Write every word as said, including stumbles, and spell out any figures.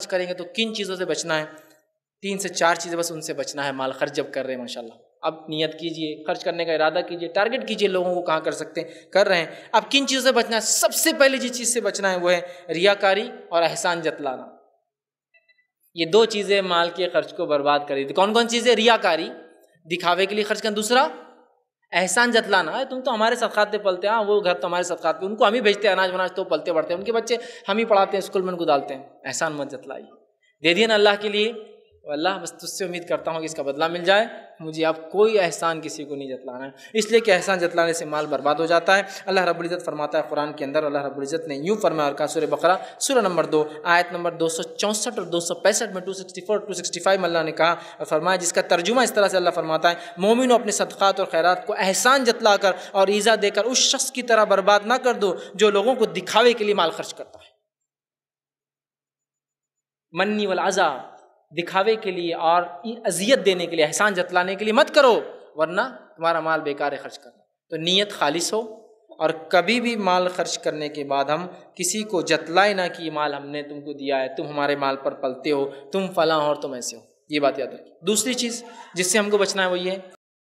کریں گے تو کن چیزوں سے بچنا ہے؟ تین سے چار چیزیں بس ان سے بچنا ہے مال خرچ جب کر رہے ہیں ماشاءاللہ. اب نیت کیجئے، خرچ کرنے کا ارادہ کیجئے، ٹارگٹ کیجئے لوگوں کو کہاں کر سکتے ہیں، کر رہے ہیں. اب کن چیزوں سے بچنا ہے؟ سب سے پہلے جس چیز سے بچنا ہے وہ ہے ریاکاری اور احسان جتلانا. یہ دو چیزیں مال کے خرچ کو برباد کر دیتی. کون کون چیزیں؟ ریاکاری، دکھاوے کے لیے خرچ کرنا. دوسرا احسان جتلانا، تم تو ہمارے صدقات پہ پلتے ہیں، وہ گھر تو ہمارے صدقات پہ، ان کو ہم ہی بھیجتے ہیں اناج وناج تو پلتے بڑھتے ہیں، ان کے بچے ہم ہی پڑھاتے ہیں، اسکول میں ان کو ڈالتے ہیں. احسان مت جتلائیے، دے دیے نا اللہ کے لیے. اللہ بس تجھ سے امید کرتا ہوں کہ اس کا بدلہ مل جائے. مجھے اب کوئی احسان کسی کو نہیں جتلانا ہے، اس لیے کہ احسان جتلانے سے مال برباد ہو جاتا ہے. اللہ رب العزت فرماتا ہے قرآن کے اندر، اللہ رب العزت نے یوں فرمایا اور کہا سورہ بقرہ سورہ نمبر دو آیت نمبر دو سو چونسٹھ اور دو سو پینسٹھ میں، دو سو چونسٹھ دو سو پچاس میں اللہ نے کہا اور فرمایا، جس کا ترجمہ اس طرح سے اللہ فرماتا ہے، مومنوں اپنے صدقات اور خیرات کو احسان جتلا کر اور ایذا دے کر اس شخص کی طرح برباد نہ کر دو جو لوگوں کو دکھاوے کے لیے مال خرچ کرتا ہے. منی والاذی، دکھاوے کے لیے اور اذیت دینے کے لیے، احسان جتلانے کے لیے مت کرو، ورنہ تمہارا مال بیکار ہے خرچ کرنا. تو نیت خالص ہو، اور کبھی بھی مال خرچ کرنے کے بعد ہم کسی کو جتلائے نہ کہ مال ہم نے تم کو دیا ہے، تم ہمارے مال پر پلتے ہو، تم فلاں ہو اور تم ایسے ہو. یہ بات یاد رکھیں. دوسری چیز جس سے ہم کو بچنا ہے وہ یہ ہے